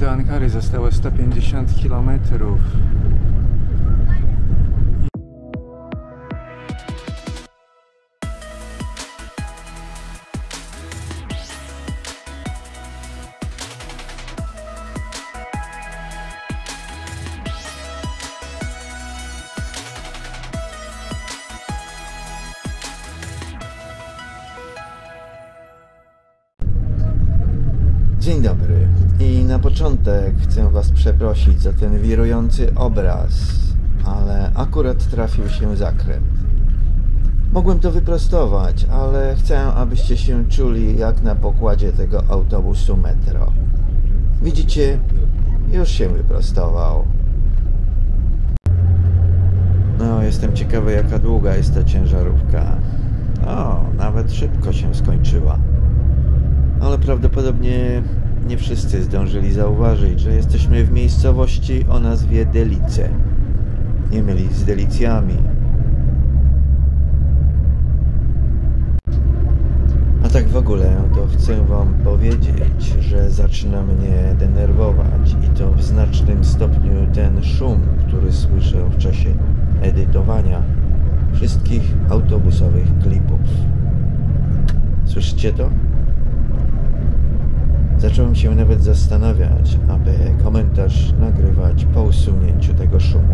do Ankary zostało 150 km. Dzień dobry. I na początek chcę Was przeprosić za ten wirujący obraz, ale akurat trafił się zakręt. Mogłem to wyprostować, ale chcę, abyście się czuli jak na pokładzie tego autobusu metro. Widzicie? Już się wyprostował. No, jestem ciekawy, jaka długa jest ta ciężarówka. O, nawet szybko się skończyła. Ale prawdopodobnie nie wszyscy zdążyli zauważyć, że jesteśmy w miejscowości o nazwie Delice. Nie mylić z Delicjami. A tak w ogóle to chcę Wam powiedzieć, że zaczyna mnie denerwować i to w znacznym stopniu ten szum, który słyszę w czasie edytowania wszystkich autobusowych klipów. Słyszycie to? Zacząłem się nawet zastanawiać, aby komentarz nagrywać po usunięciu tego szumu.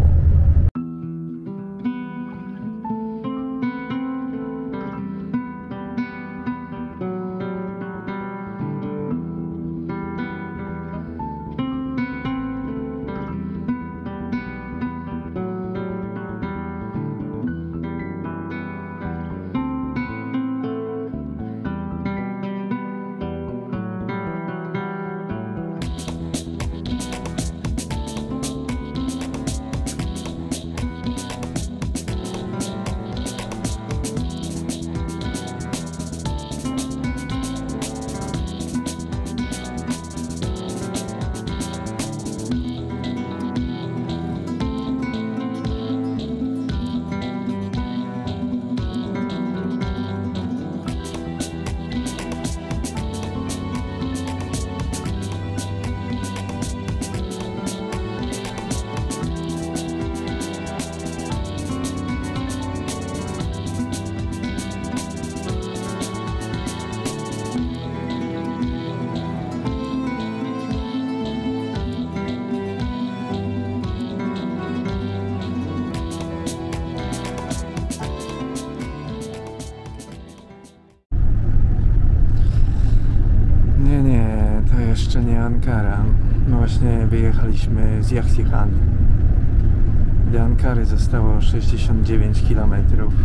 To jeszcze nie Ankara. No właśnie wyjechaliśmy z Yahzihan. Do Ankary zostało 69 km.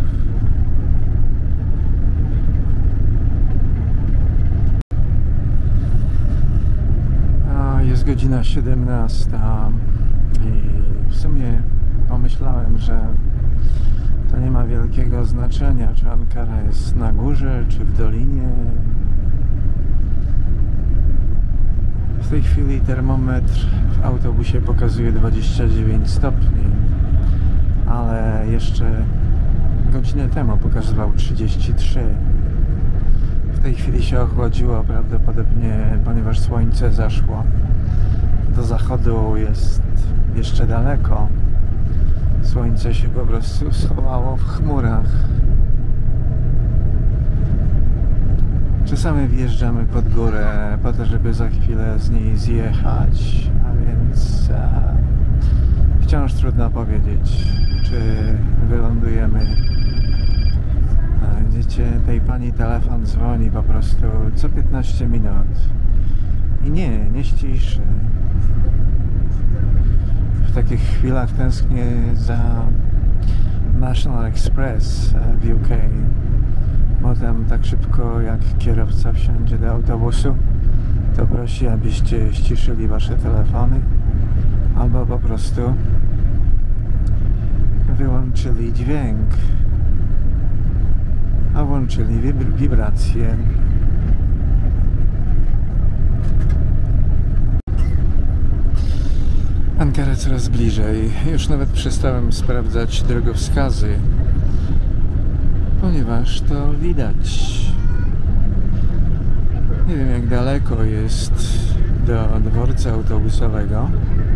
Jest godzina 17 i w sumie pomyślałem, że to nie ma wielkiego znaczenia, czy Ankara jest na górze, czy w dolinie. W tej chwili termometr w autobusie pokazuje 29 stopni, ale jeszcze godzinę temu pokazywał 33. W tej chwili się ochłodziło prawdopodobnie, ponieważ słońce zaszło. Do zachodu jest jeszcze daleko. Słońce się po prostu schowało w chmurach. Czasami wjeżdżamy pod górę po to, żeby za chwilę z niej zjechać, a więc wciąż trudno powiedzieć, czy wylądujemy. Widzicie, tej pani telefon dzwoni po prostu co 15 minut i nie ściszy. W takich chwilach tęsknię za National Express w UK. Potem tak szybko jak kierowca wsiądzie do autobusu, to prosi, abyście ściszyli wasze telefony albo po prostu wyłączyli dźwięk, a włączyli wibrację. Ankara coraz bliżej. Już nawet przestałem sprawdzać drogowskazy, ponieważ to widać. Nie wiem, jak daleko jest do dworca autobusowego,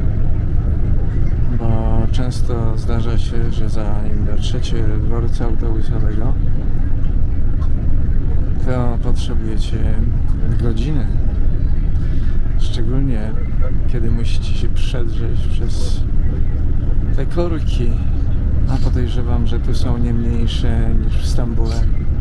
bo często zdarza się, że zanim dotrzecie do dworca autobusowego, to potrzebujecie godziny. Szczególnie kiedy musicie się przedrzeć przez te korki, a podejrzewam, że tu są nie mniejsze niż w Stambule.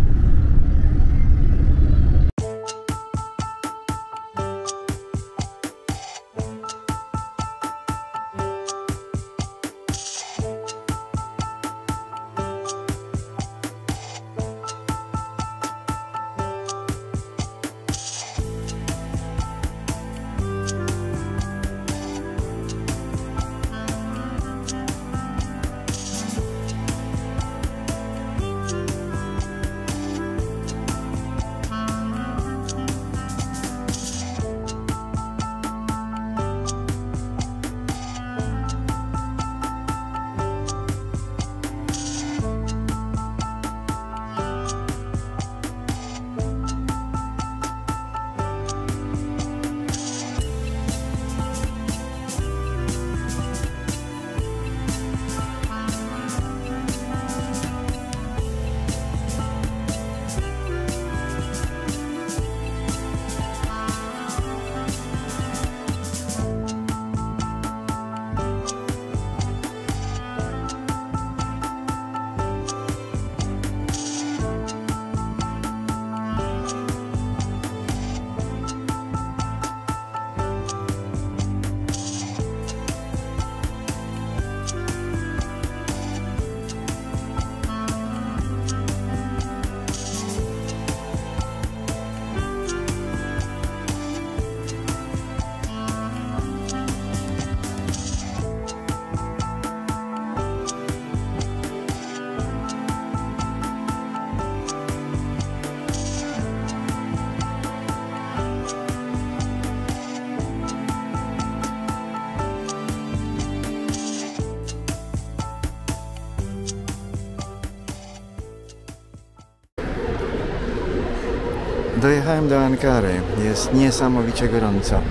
Dojechałem do Ankary. Jest niesamowicie gorąco.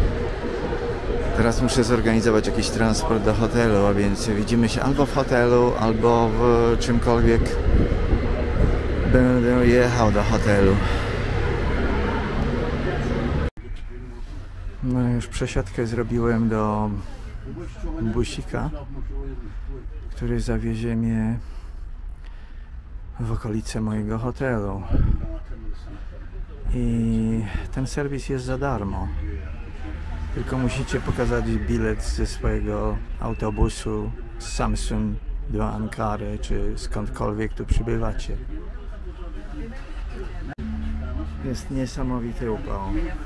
Teraz muszę zorganizować jakiś transport do hotelu, a więc widzimy się albo w hotelu, albo w czymkolwiek będę jechał do hotelu. No już przesiadkę zrobiłem do busika, który zawiezie mnie w okolice mojego hotelu. I ten serwis jest za darmo. Tylko musicie pokazać bilet ze swojego autobusu z Samsun do Ankary, czy skądkolwiek tu przybywacie. Jest niesamowity upał.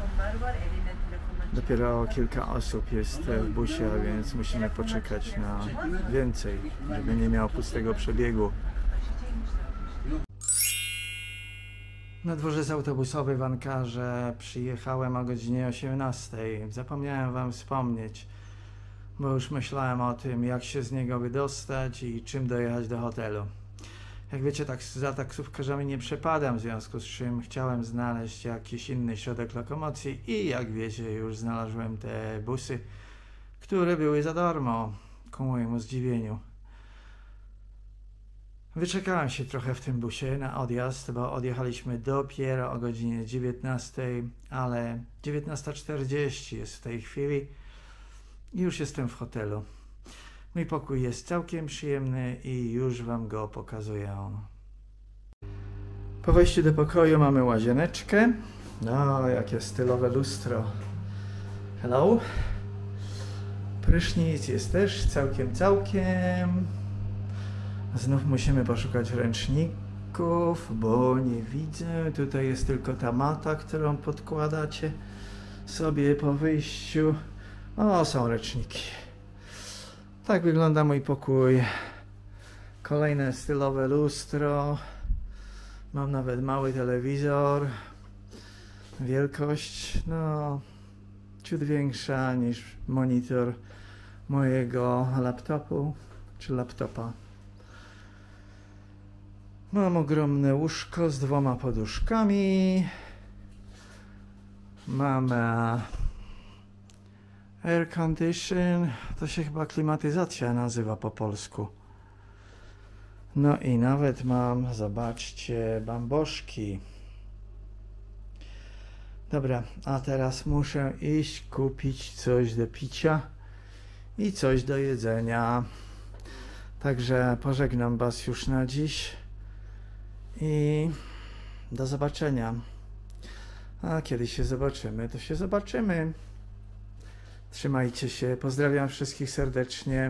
Dopiero kilka osób jest w busie, a więc musimy poczekać na więcej, żeby nie miał pustego przebiegu. Na dworzec autobusowy w Ankarze przyjechałem o godzinie 18. Zapomniałem wam wspomnieć, bo już myślałem o tym, jak się z niego wydostać i czym dojechać do hotelu. Jak wiecie, tak za taksówkarzami nie przepadam, w związku z czym chciałem znaleźć jakiś inny środek lokomocji i jak wiecie, już znalazłem te busy, które były za darmo, ku mojemu zdziwieniu. Wyczekałem się trochę w tym busie na odjazd, bo odjechaliśmy dopiero o godzinie 19, ale 19:40 jest w tej chwili i już jestem w hotelu. Mój pokój jest całkiem przyjemny i już wam go pokazuję. Po wejściu do pokoju mamy łazieneczkę. No, jakie stylowe lustro. Hello. Prysznic jest też całkiem. Znów musimy poszukać ręczników, bo nie widzę. Tutaj jest tylko ta mata, którą podkładacie sobie po wyjściu. O, są ręczniki. Tak wygląda mój pokój. Kolejne stylowe lustro. Mam nawet mały telewizor. Wielkość, no, ciut większa niż monitor mojego laptopu, czy laptopa. Mam ogromne łóżko z 2 poduszkami. Mam Air condition to się chyba klimatyzacja nazywa po polsku. No i nawet mam, zobaczcie, bamboszki. Dobra, a teraz muszę iść kupić coś do picia i coś do jedzenia. Także pożegnam Was już na dziś i do zobaczenia. A kiedy się zobaczymy, to się zobaczymy. Trzymajcie się, pozdrawiam wszystkich serdecznie.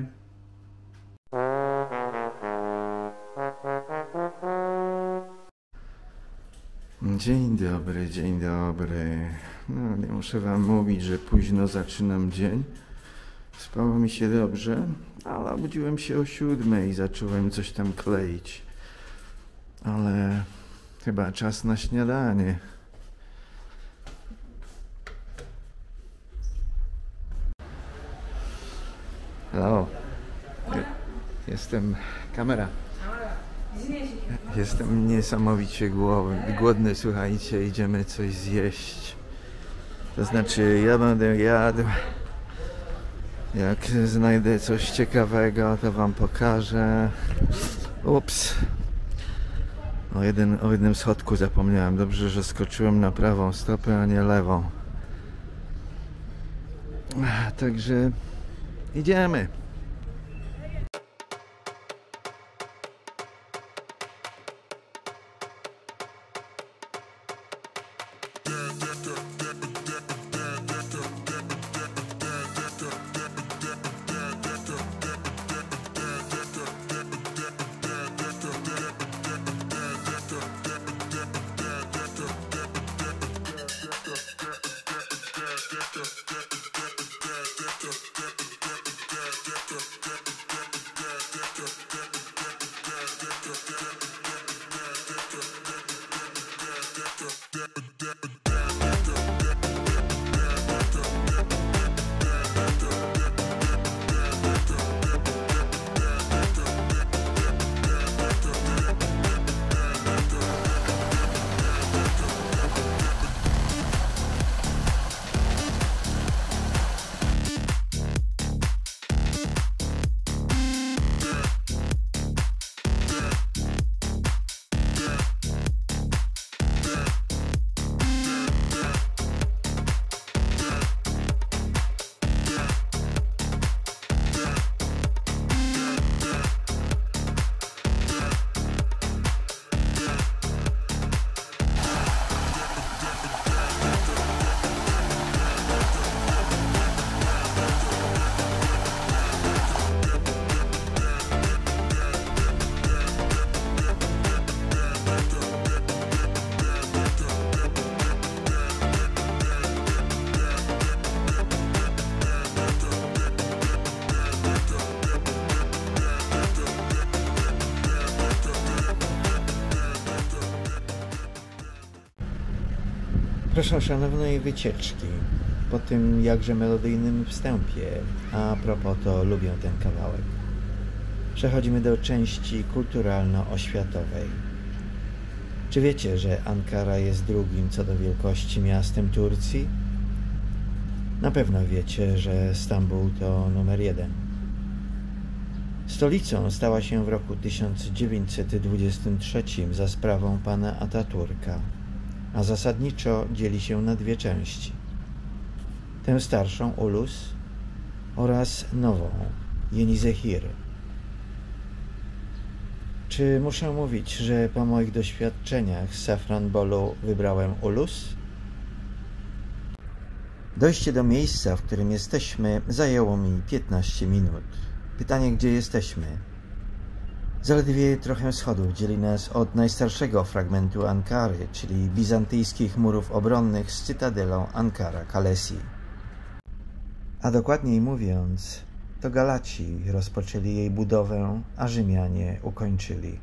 Dzień dobry, dzień dobry. No, nie muszę wam mówić, że późno zaczynam dzień. Spało mi się dobrze, ale obudziłem się o 7 i zacząłem coś tam kleić. Ale chyba czas na śniadanie. Hello. Jestem... Kamera. Jestem niesamowicie głodny, słuchajcie, idziemy coś zjeść. To znaczy, ja będę jadł. Jak znajdę coś ciekawego, to wam pokażę. Ups. O jednym schodku zapomniałem. Dobrze, że skoczyłem na prawą stopę, a nie lewą. Także idziemy. Proszę o szanownej wycieczki po tym jakże melodyjnym wstępie. A propos, to lubię ten kawałek. Przechodzimy do części kulturalno-oświatowej. Czy wiecie, że Ankara jest drugim co do wielkości miastem Turcji? Na pewno wiecie, że Stambuł to numer 1. Stolicą stała się w roku 1923 za sprawą pana Ataturka, a zasadniczo dzieli się na 2 części. Tę starszą Ulus oraz nową Yenizehir. Czy muszę mówić, że po moich doświadczeniach z Safranbolu wybrałem Ulus? Dojście do miejsca, w którym jesteśmy, zajęło mi 15 minut. Pytanie, gdzie jesteśmy? Zaledwie trochę schodów dzieli nas od najstarszego fragmentu Ankary, czyli bizantyjskich murów obronnych z cytadelą Ankara Kalesi. A dokładniej mówiąc, to Galaci rozpoczęli jej budowę, a Rzymianie ukończyli.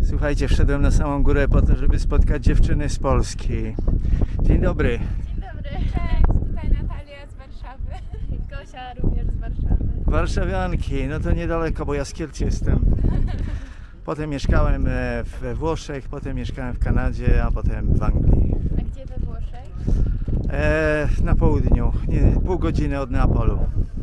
Słuchajcie, wszedłem na samą górę po to, żeby spotkać dziewczyny z Polski. Dzień dobry. Dzień dobry. Cześć, tutaj Natalia z Warszawy. Gosia również z Warszawy. Warszawianki, no to niedaleko, bo ja z Kielc jestem. Potem mieszkałem we Włoszech, potem mieszkałem w Kanadzie, a potem w Anglii. A gdzie we Włoszech? Na południu, pół godziny od Neapolu.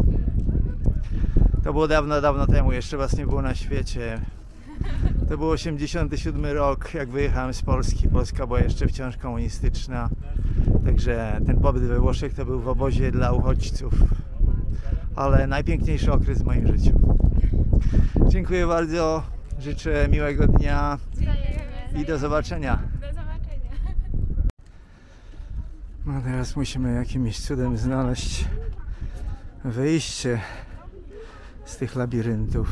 To było dawno, dawno temu, jeszcze was nie było na świecie. To był 87 rok, jak wyjechałem z Polski. Polska była jeszcze wciąż komunistyczna. Także ten pobyt we Włoszech to był w obozie dla uchodźców. Ale najpiękniejszy okres w moim życiu. Dziękuję bardzo. Życzę miłego dnia i do zobaczenia. Do zobaczenia. No teraz musimy jakimś cudem znaleźć wyjście z tych labiryntów.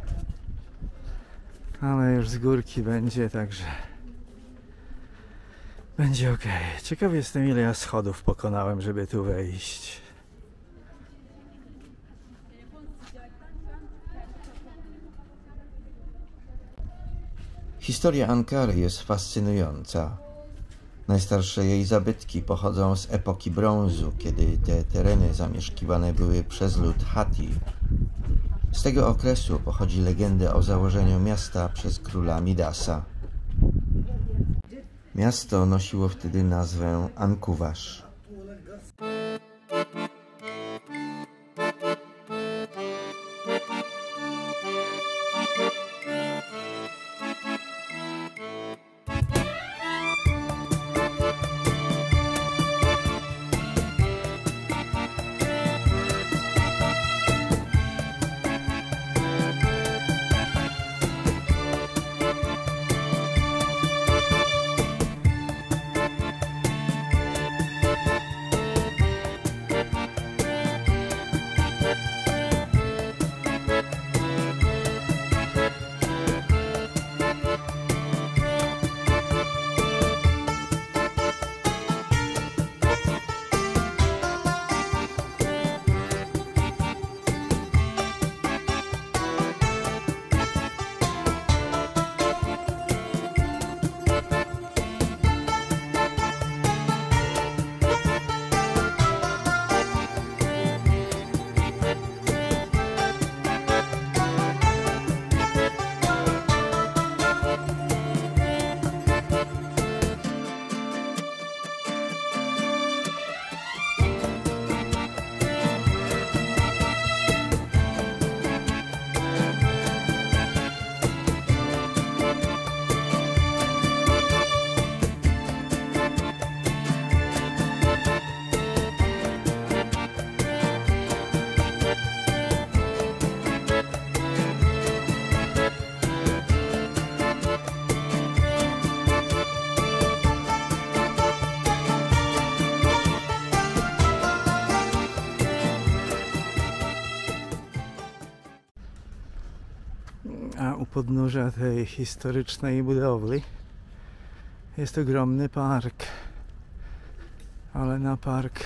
Ale już z górki będzie, także będzie ok. Ciekawy jestem, ile ja schodów pokonałem, żeby tu wejść. Historia Ankary jest fascynująca. Najstarsze jej zabytki pochodzą z epoki brązu, kiedy te tereny zamieszkiwane były przez lud Hatti. Z tego okresu pochodzi legenda o założeniu miasta przez króla Midasa. Miasto nosiło wtedy nazwę Ankuwasz. A u podnóża tej historycznej budowli jest ogromny park. Ale na park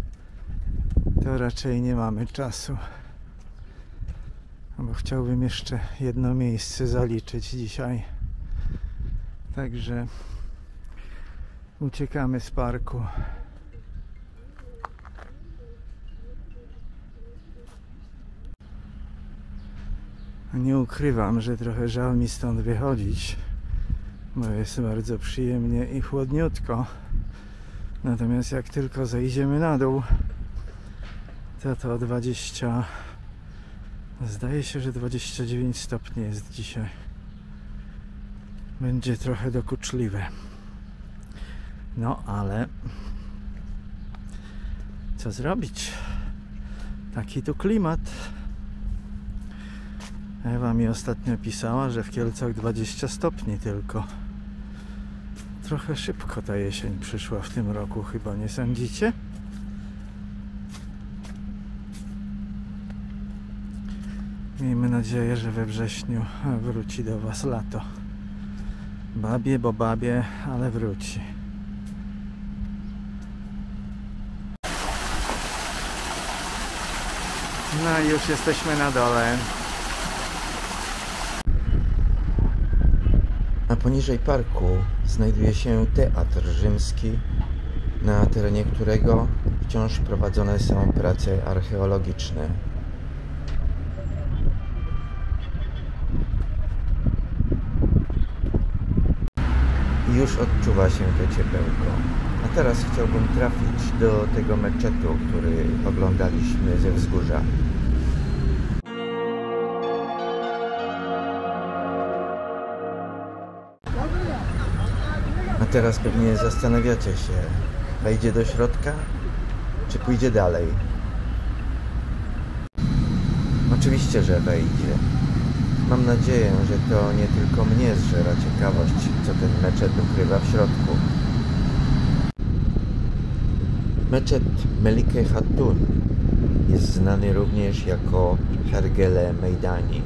to raczej nie mamy czasu. Bo chciałbym jeszcze jedno miejsce zaliczyć dzisiaj. Także uciekamy z parku. Nie ukrywam, że trochę żal mi stąd wychodzić, bo jest bardzo przyjemnie i chłodniutko. Natomiast jak tylko zejdziemy na dół, to 20... Zdaje się, że 29 stopni jest dzisiaj. Będzie trochę dokuczliwe. No ale co zrobić? Taki tu klimat. Ewa mi ostatnio pisała, że w Kielcach 20 stopni tylko. Trochę szybko ta jesień przyszła w tym roku, chyba nie sądzicie? Miejmy nadzieję, że we wrześniu wróci do Was lato. Babie, bo babie, ale wróci. No i już jesteśmy na dole. A poniżej parku znajduje się Teatr Rzymski, na terenie którego wciąż prowadzone są prace archeologiczne. I już odczuwa się to ciepełko. A teraz chciałbym trafić do tego meczetu, który oglądaliśmy ze wzgórza. A teraz pewnie zastanawiacie się, wejdzie do środka, czy pójdzie dalej? Oczywiście, że wejdzie. Mam nadzieję, że to nie tylko mnie zżera ciekawość, co ten meczet ukrywa w środku. Meczet Melike Hatun jest znany również jako Hergele Mejdani.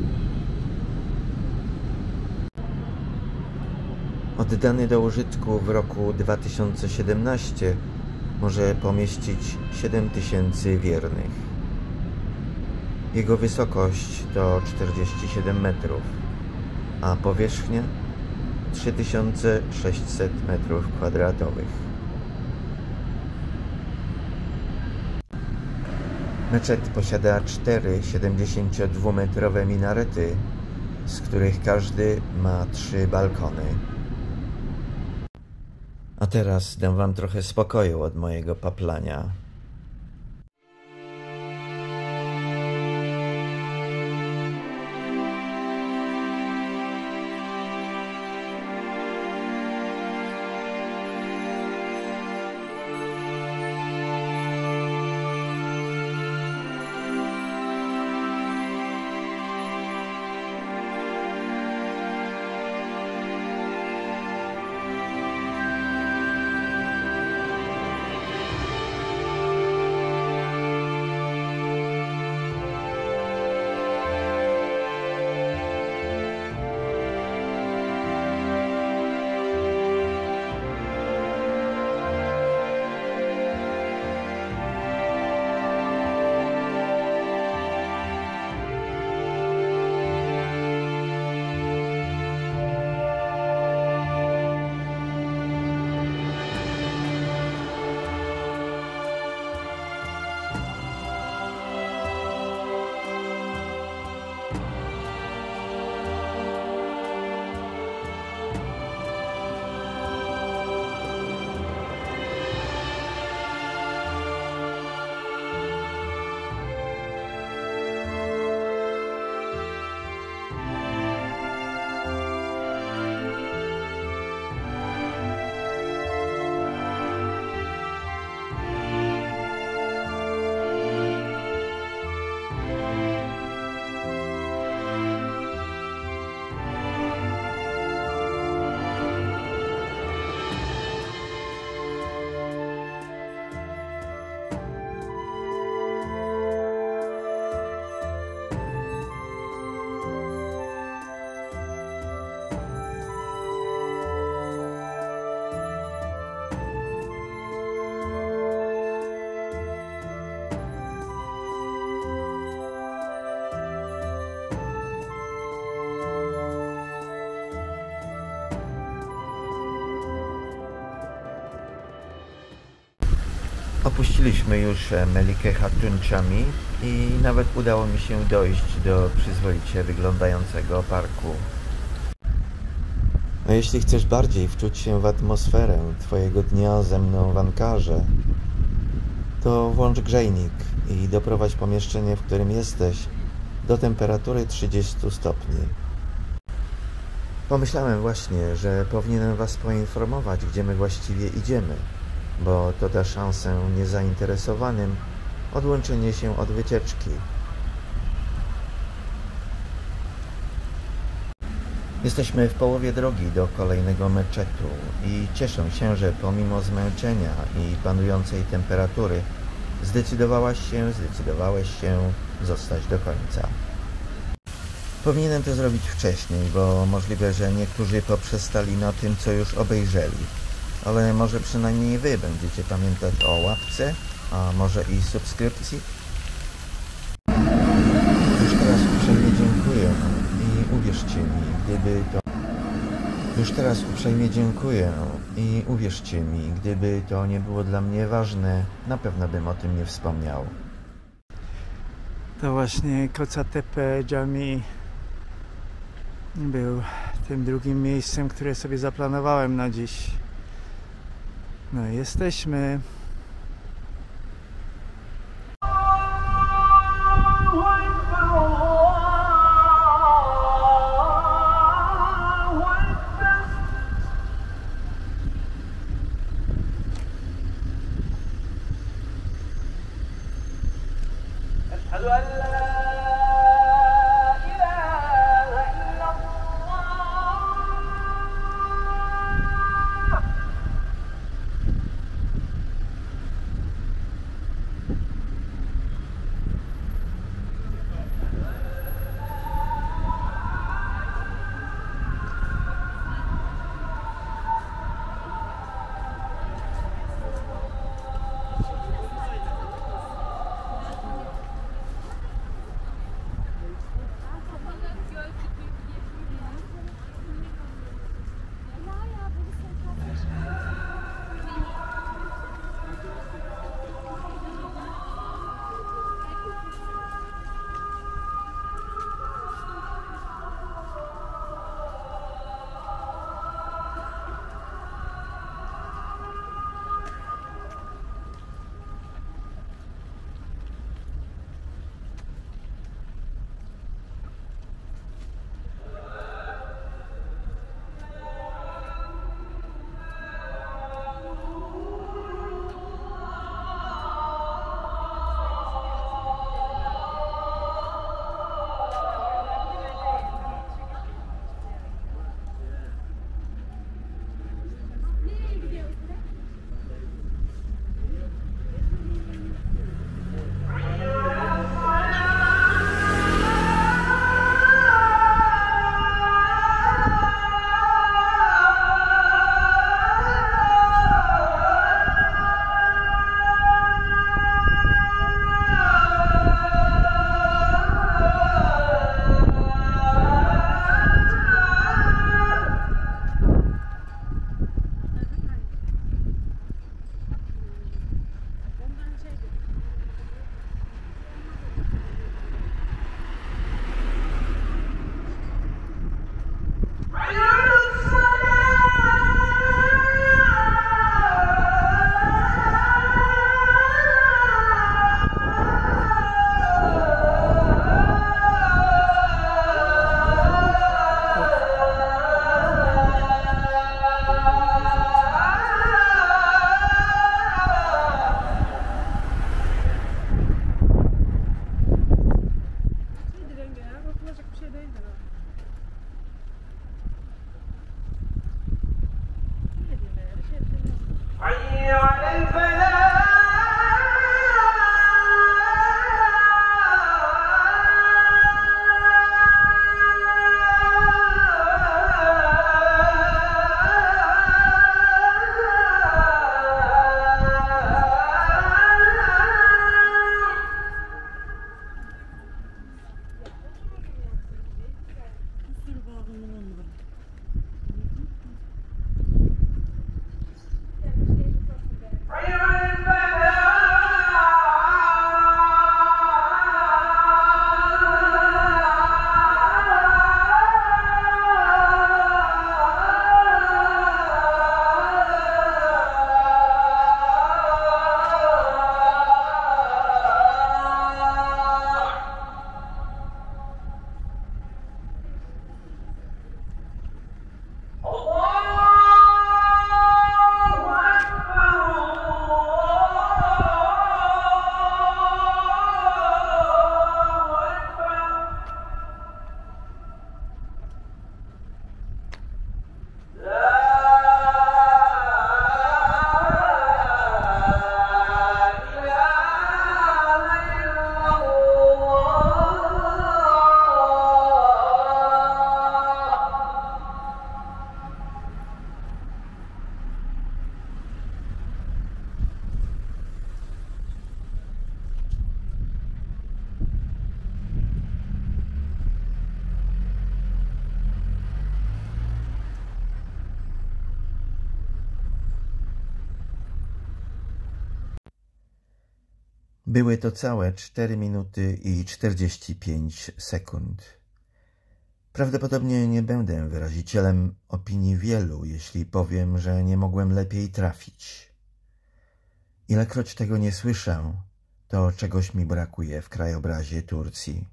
Oddany do użytku w roku 2017 może pomieścić 7000 wiernych. Jego wysokość to 47 metrów, a powierzchnia 3600 metrów kwadratowych. Meczet posiada 4 72-metrowe minarety, z których każdy ma 3 balkony. A teraz dam wam trochę spokoju od mojego paplania. Opuściliśmy już Melike Hatun Chami i nawet udało mi się dojść do przyzwoicie wyglądającego parku. A jeśli chcesz bardziej wczuć się w atmosferę twojego dnia ze mną w Ankarze, to włącz grzejnik i doprowadź pomieszczenie, w którym jesteś, do temperatury 30 stopni. Pomyślałem właśnie, że powinienem was poinformować, gdzie my właściwie idziemy, bo to da szansę niezainteresowanym odłączenie się od wycieczki. Jesteśmy w połowie drogi do kolejnego meczetu i cieszę się, że pomimo zmęczenia i panującej temperatury zdecydowałeś się zostać do końca. Powinienem to zrobić wcześniej, bo możliwe, że niektórzy poprzestali na tym, co już obejrzeli. Ale może przynajmniej wy będziecie pamiętać o łapce, a może i subskrypcji? Już teraz uprzejmie dziękuję i uwierzcie mi, gdyby to... Już teraz uprzejmie dziękuję i uwierzcie mi, gdyby to nie było dla mnie ważne, na pewno bym o tym nie wspomniał. To właśnie Koca Tepe Jami był tym drugim miejscem, które sobie zaplanowałem na dziś. No i jesteśmy. Były to całe 4 minuty i 45 sekund. Prawdopodobnie nie będę wyrazicielem opinii wielu, jeśli powiem, że nie mogłem lepiej trafić. Ilekroć tego nie słyszę, to czegoś mi brakuje w krajobrazie Turcji.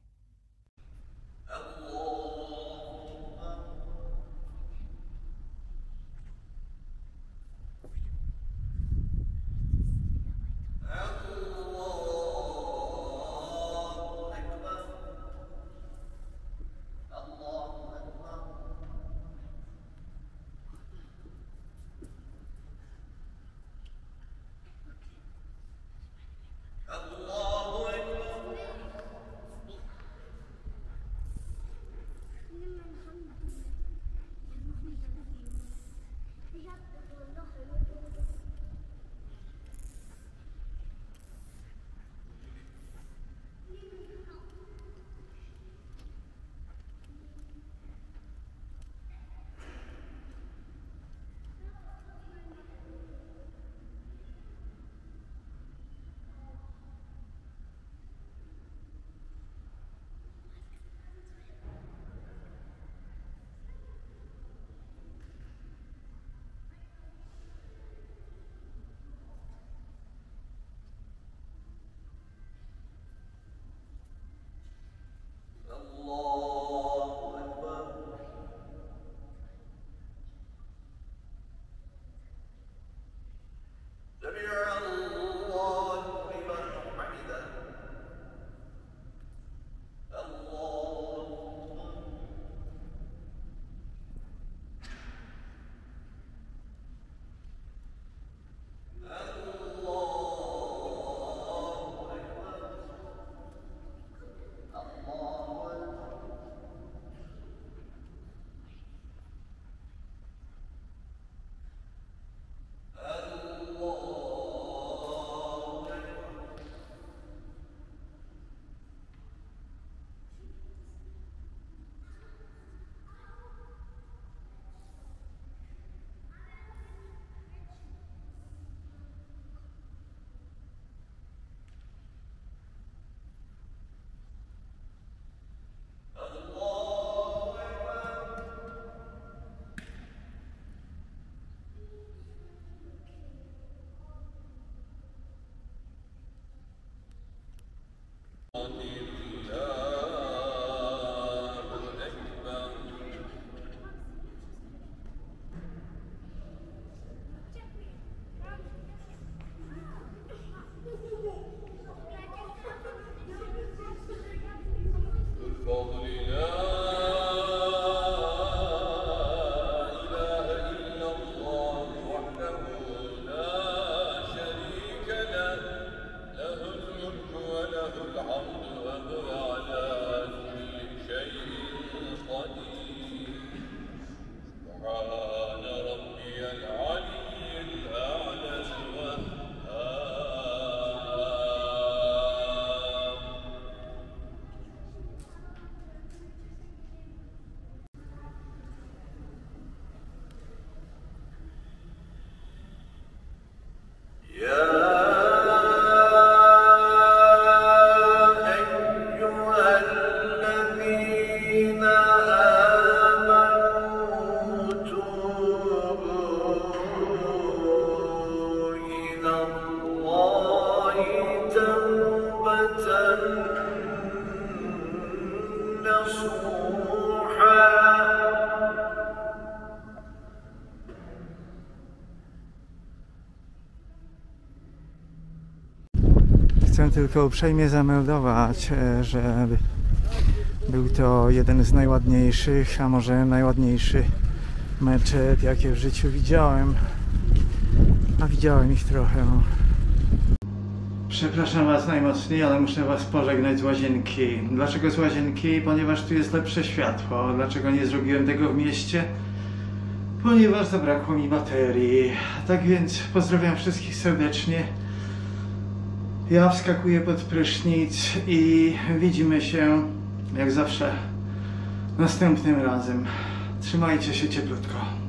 Chcę tylko uprzejmie zameldować, że był to jeden z najładniejszych, a może najładniejszy meczet, jakie w życiu widziałem. A widziałem ich trochę. Przepraszam Was najmocniej, ale muszę Was pożegnać z łazienki. Dlaczego z łazienki? Ponieważ tu jest lepsze światło. Dlaczego nie zrobiłem tego w mieście? Ponieważ zabrakło mi baterii. Tak więc pozdrawiam wszystkich serdecznie. Ja wskakuję pod prysznic i widzimy się jak zawsze następnym razem. Trzymajcie się cieplutko.